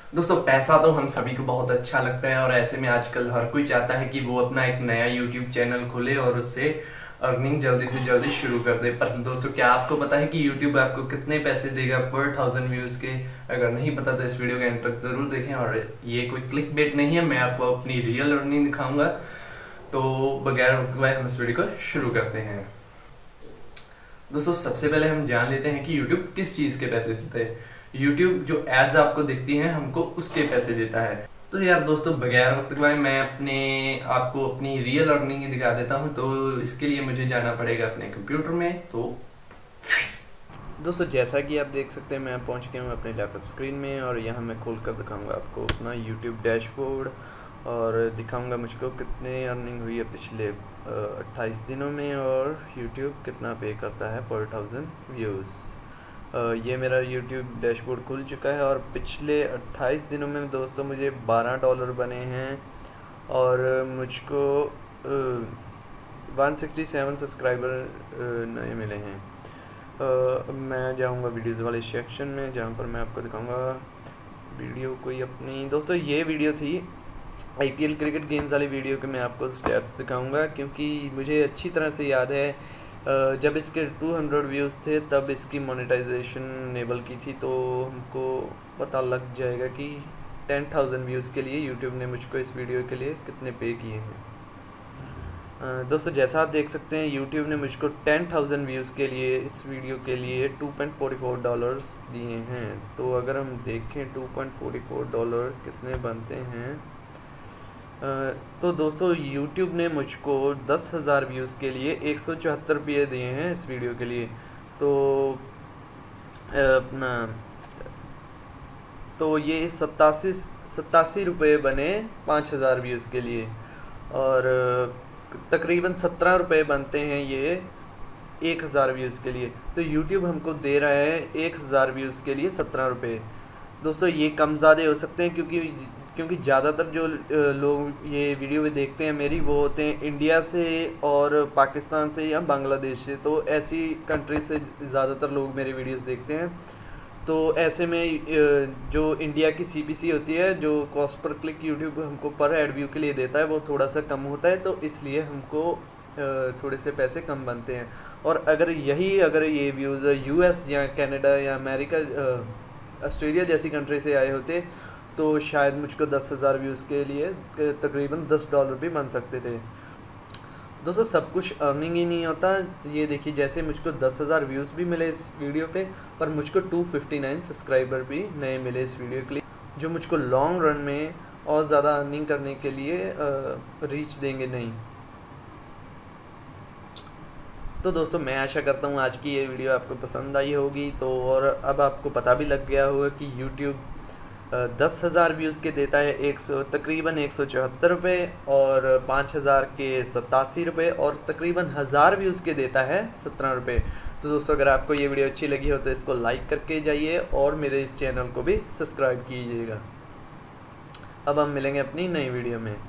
दोस्तों पैसा तो हम सभी को बहुत अच्छा लगता है और ऐसे में आजकल हर कोई चाहता है कि वो अपना एक नया यूट्यूब चैनल खोले और उससे अर्निंग जल्दी से जल्दी शुरू कर दे। पर दोस्तों क्या आपको पता है कि यूट्यूब आपको कितने पैसे देगा पर 1000 व्यूज़ के? अगर नहीं पता तो इस वीडियो के एंड तक ज़रूर देखें। और ये कोई क्लिक बेट नहीं है, मैं आपको अपनी रियल अर्निंग दिखाऊंगा। तो बगैर वक्त हम इस वीडियो को शुरू करते हैं। दोस्तों सबसे पहले हम जान लेते हैं कि YouTube किस चीज़ के पैसे देते हैं। YouTube जो एड्स आपको दिखती हैं हमको उसके पैसे देता है। तो यार दोस्तों बगैर वक्त गवाए मैं आपको अपनी रियल अर्निंग ही दिखा देता हूँ। तो इसके लिए मुझे जाना पड़ेगा अपने कंप्यूटर में। तो दोस्तों जैसा कि आप देख सकते हैं मैं पहुँच गया हूँ अपने लैपटॉप स्क्रीन में और यहाँ मैं खोल कर दिखाऊँगा आपको अपना YouTube डैशबोर्ड और दिखाऊंगा मुझको कितने अर्निंग हुई है पिछले 28 दिनों में और YouTube कितना पे करता है पर 1000 व्यूज़। ये मेरा YouTube डैशबोर्ड खुल चुका है और पिछले 28 दिनों में दोस्तों मुझे $12 बने हैं और मुझको 167 सब्सक्राइबर नए मिले हैं। मैं जाऊंगा वीडियोज़ वाले सेक्शन में जहाँ पर मैं आपको दिखाऊंगा वीडियो कोई अपनी। दोस्तों ये वीडियो थी IPL क्रिकेट गेम्स वाली वीडियो के मैं आपको स्टेप्स दिखाऊंगा क्योंकि मुझे अच्छी तरह से याद है जब इसके 200 व्यूज़ थे तब इसकी मोनेटाइजेशन इनेबल की थी। तो हमको पता लग जाएगा कि 10,000 व्यूज़ के लिए यूट्यूब ने मुझको इस वीडियो के लिए कितने पे किए हैं। दोस्तों जैसा आप देख सकते हैं यूट्यूब ने मुझको 10,000 व्यूज़ के लिए इस वीडियो के लिए $2.44 दिए हैं। तो अगर हम देखें $2.44 कितने बनते हैं तो दोस्तों YouTube ने मुझको 10,000 व्यूज़ के लिए 174 रुपये दिए हैं इस वीडियो के लिए। तो अपना तो ये 87 रुपये बने 5,000 व्यूज़ के लिए और तकरीबन 17 रुपये बनते हैं ये 1,000 व्यूज़ के लिए। तो YouTube हमको दे रहा है 1,000 व्यूज़ के लिए 17 रुपये। दोस्तों ये कम ज़्यादा हो सकते हैं क्योंकि ज़्यादातर जो लोग ये वीडियो में देखते हैं मेरी वो होते हैं इंडिया से और पाकिस्तान से या बांग्लादेश से। तो ऐसी कंट्री से ज़्यादातर लोग मेरे वीडियोस देखते हैं। तो ऐसे में जो इंडिया की CPC होती है जो कॉस्ट पर क्लिक यूट्यूब हमको पर एड व्यू के लिए देता है वो थोड़ा सा कम होता है। तो इसलिए हमको थोड़े से पैसे कम बनते हैं। और अगर ये व्यूज़ US या कनाडा या अमेरिका ऑस्ट्रेलिया जैसी कंट्री से आए होते तो शायद मुझको 10,000 व्यूज़ के लिए तकरीबन $10 भी बन सकते थे। दोस्तों सब कुछ अर्निंग ही नहीं होता। ये देखिए जैसे मुझको 10,000 व्यूज़ भी मिले इस वीडियो पे पर मुझको 259 सब्सक्राइबर भी नए मिले इस वीडियो के लिए जो मुझको लॉन्ग रन में और ज़्यादा अर्निंग करने के लिए रीच देंगे नहीं। तो दोस्तों मैं आशा करता हूँ आज की ये वीडियो आपको पसंद आई होगी। तो और अब आपको पता भी लग गया होगा कि YouTube 10,000 व्यूज़ के देता है तकरीबन 174 रुपये और 5,000 के 87 रुपये और तकरीबन 1,000 व्यूज़ के देता है 17 रुपये। तो दोस्तों अगर आपको ये वीडियो अच्छी लगी हो तो इसको लाइक करके जाइए और मेरे इस चैनल को भी सब्सक्राइब कीजिएगा। अब हम मिलेंगे अपनी नई वीडियो में।